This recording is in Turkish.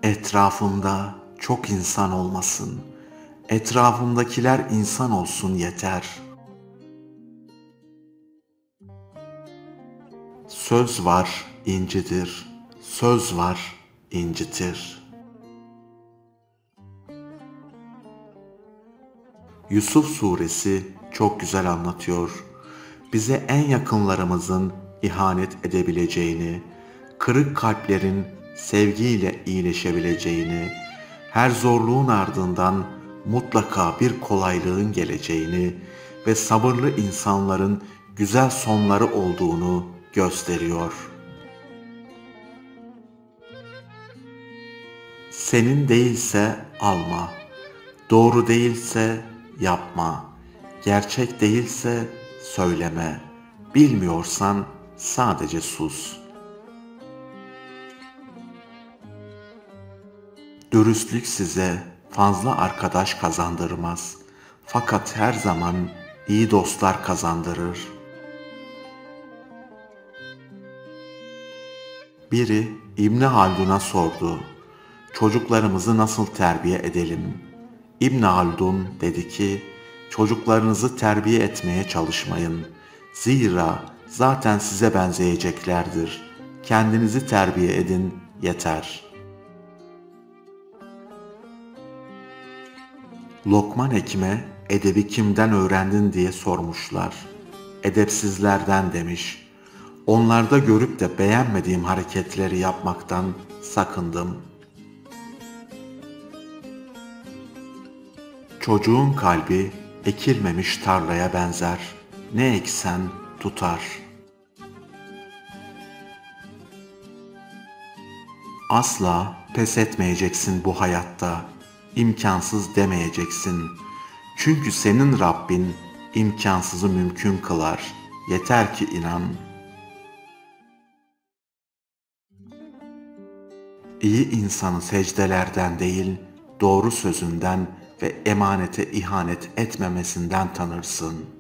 Etrafımda çok insan olmasın, etrafımdakiler insan olsun yeter. Söz var incidir, söz var incitir. Yusuf suresi çok güzel anlatıyor. Bize en yakınlarımızın ihanet edebileceğini, kırık kalplerin sevgiyle iyileşebileceğini, her zorluğun ardından mutlaka bir kolaylığın geleceğini ve sabırlı insanların güzel sonları olduğunu gösteriyor. Senin değilse alma, doğru değilse yapma, gerçek değilse söyleme, bilmiyorsan sadece sus. Dürüstlük size fazla arkadaş kazandırmaz, fakat her zaman iyi dostlar kazandırır. Biri İbn Haldun'a sordu, çocuklarımızı nasıl terbiye edelim? İbn Haldun dedi ki, çocuklarınızı terbiye etmeye çalışmayın. Zira zaten size benzeyeceklerdir. Kendinizi terbiye edin yeter. Lokman Hekim'e edebi kimden öğrendin diye sormuşlar. Edepsizlerden demiş. Onlarda görüp de beğenmediğim hareketleri yapmaktan sakındım. Çocuğun kalbi ekilmemiş tarlaya benzer. Ne eksen tutar. Asla pes etmeyeceksin bu hayatta. İmkansız demeyeceksin. Çünkü senin Rabbin imkansızı mümkün kılar. Yeter ki inan. İyi insanı secdelerden değil, doğru sözünden ve emanete ihanet etmemesinden tanırsın.